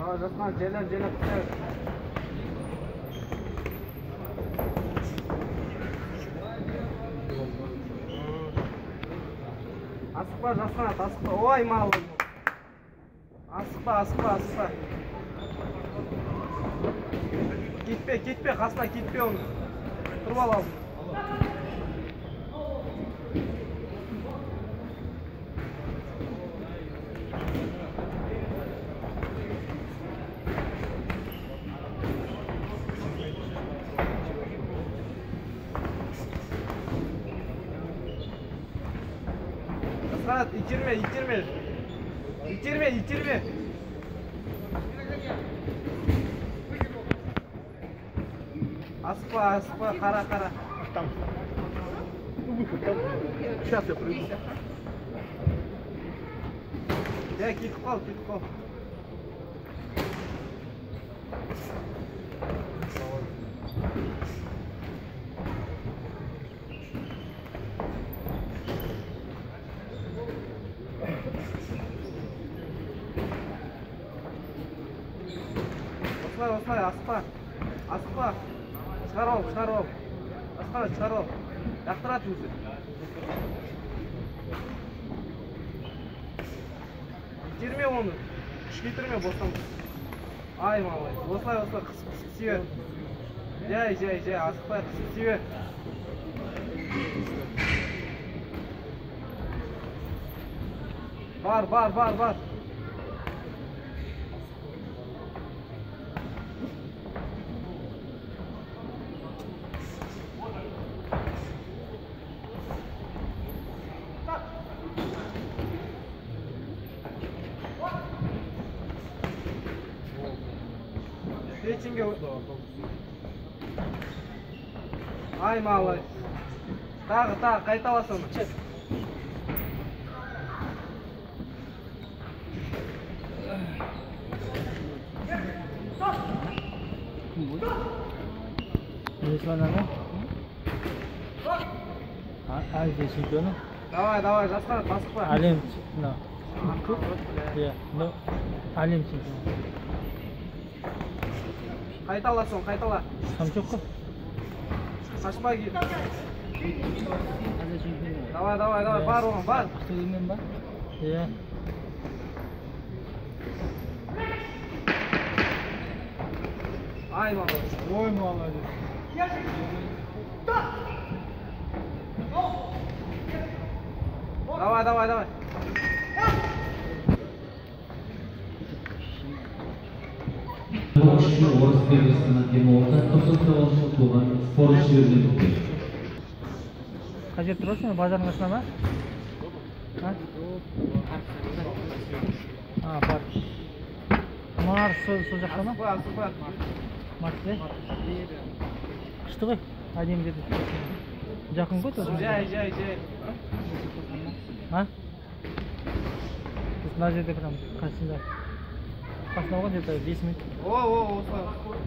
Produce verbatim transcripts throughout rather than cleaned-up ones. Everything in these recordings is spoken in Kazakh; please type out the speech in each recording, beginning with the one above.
Давай, жасқанат, жайлап, жайлап құтайық. Асықпа, жасқанат, асықпа. Ой, мал. Асықпа, асықпа, асықпа. Кетпе, кетпе, қасына кетпе оны. Тұрып ал. Жасқанат, итерме, итерме. Итерме, итерме. Асықпа, асықпа, қара, қара. Там. Сейчас я приду. Я кетіп қал, кетіп қал. Осылай, осылай, асықпа. Асықпа. Шығар ол, шығар ол. Асқанат, шығар ол. Жақтырат өзі. Итерме оны. Күш кетірме, бостан. Ай, малай. Осылай, осылай, қысып, қысып сүйе. Жай, жай, жай, асықпай, қысып сүйе. Бар, бар, бар, бар. Рейтинге... Ай, малай. Тағы, тағы, қайталасын. Азия чемпионы. Давай, давай, жасқанат, асықпа. Әлем чемпионы. Әлем чемпионы. Қайталасын, қайтала. Там жоқ қой. Қашпа кел. Азия чемпионы. Давай, давай, давай, бар оған, бар. Ақтөбемен ба? Иә. Ай, малай. Ой, молодец. Давай, давай, давай. Орыс бөлгесінің демалда тоқтатып алып болған спортшылардың өтті. Қажет тұрасың, базардың қасына ма? А, бар. Мар, сол жақта ма? Асықпа, асықпа. Марс, бе? Күшті ғой, әдемі деді. Жақын ғой тоже? Жай, жай, жай. А? Біз мына жерде тұрам, қасында. Қасында болған где-то бес минут. О, о, осылай.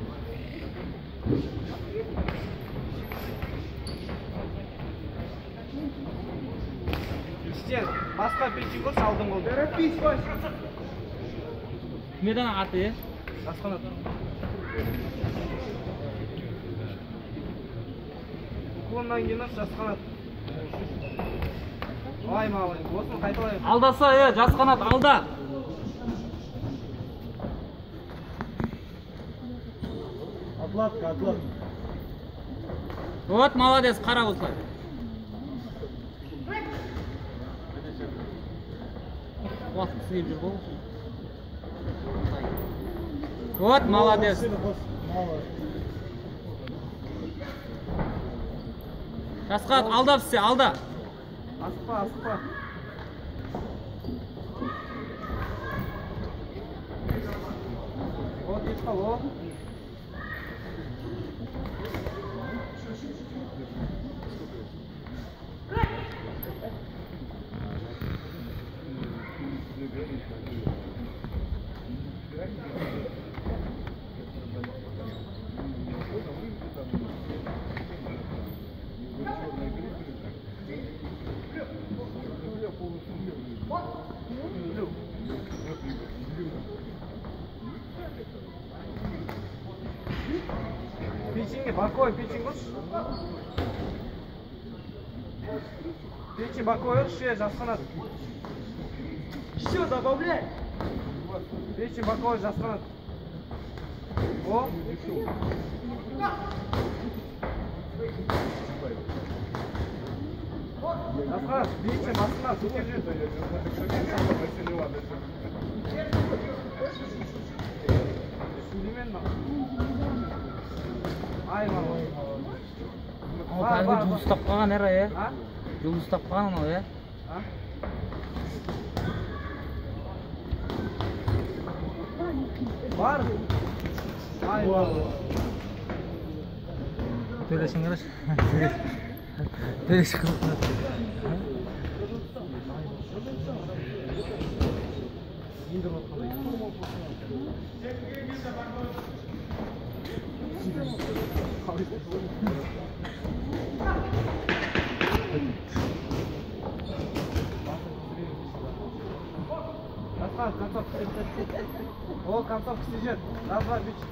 Іштен, басқа печі көрші алдың қолды. Пич баш. Медан аты, е? Жасқанат. Уклоннан кейін жасқанат. Ай, малай, осыны қайталайын. Алдаса, е, жасқанат, алда! Отладка, отладка. Вот, молодец, қара осылай. Уақыт сыйып жүр ғой. Вот, молодец. Жасқанат, алда бізде, алда. Асықпа, асықпа. О, кетіп қал, о. Печень, боковой печень қойшы. Печень боковой шея жасқанады. Еще добавляй. Печень боковой жасқанады. О. Жасқанады, печень басына көтер жүр. Сүйлемен ма? Ай мама. Ал кәдімгі жұлдыз тапқан әрі, е? А? Жұлдыз тапқан анау, е? А? Бар. Ай мама. Төлесің қараш. Төлесің қараш. Рассказ, концов. О, концов сидит. Раз, два, бич.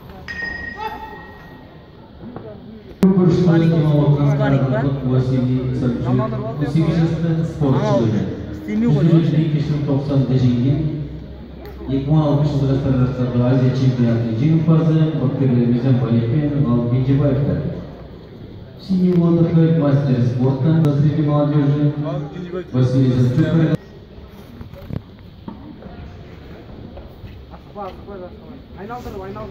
Звоник Василий Самчук, сегізінші спортшылары. Жүзушілік кешінің тоқсанында жеңген, екі мың алтыншы жылғы жастар Азия чемпионатының жеңімпазы бапкерлерімізден Балекпен Ғалым Кенжебаевтар. Синий отдыхает мастер спорта среди молодежи Василий Самчук. Айналдырып, айналдырып.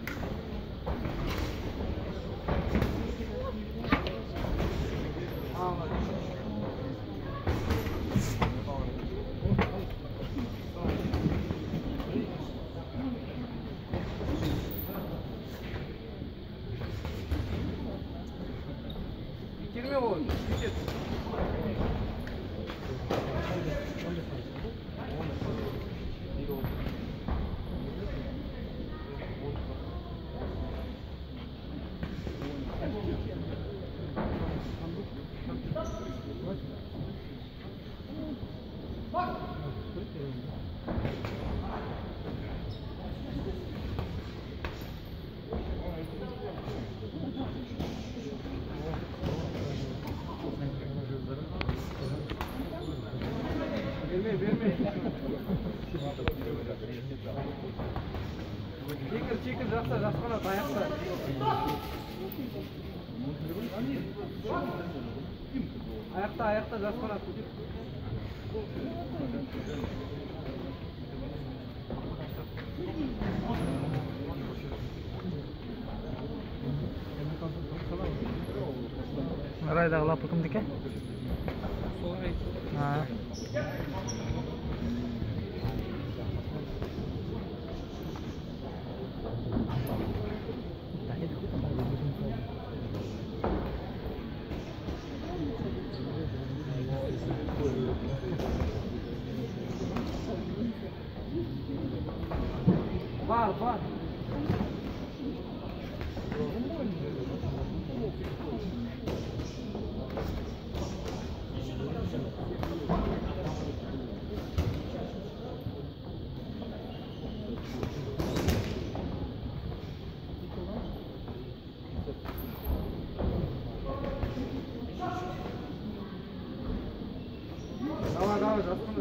Итерме ол, кетет. Берме, берме. Чекір, чекір, жақса, жақсанат, аяқта. Аяқта, аяқта, жақсанат. Райдағы лапы кімдікі? А. Бар, бар. Давай, давай, жасқанат.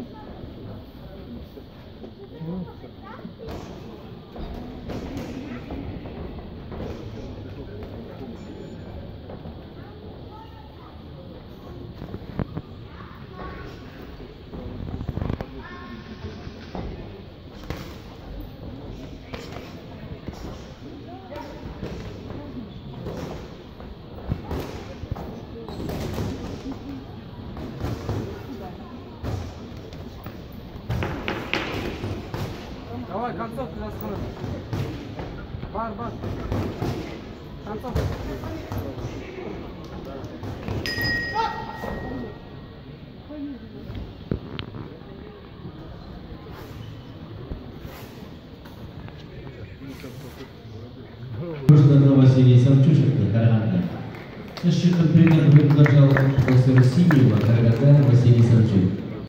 Давай, концовку жасқанат. Бар, бар. Концовка. Прошлый Василий Самчушек, Караганда. Счетный тренер выиграл после Синего, Караганда, Василий Самчук.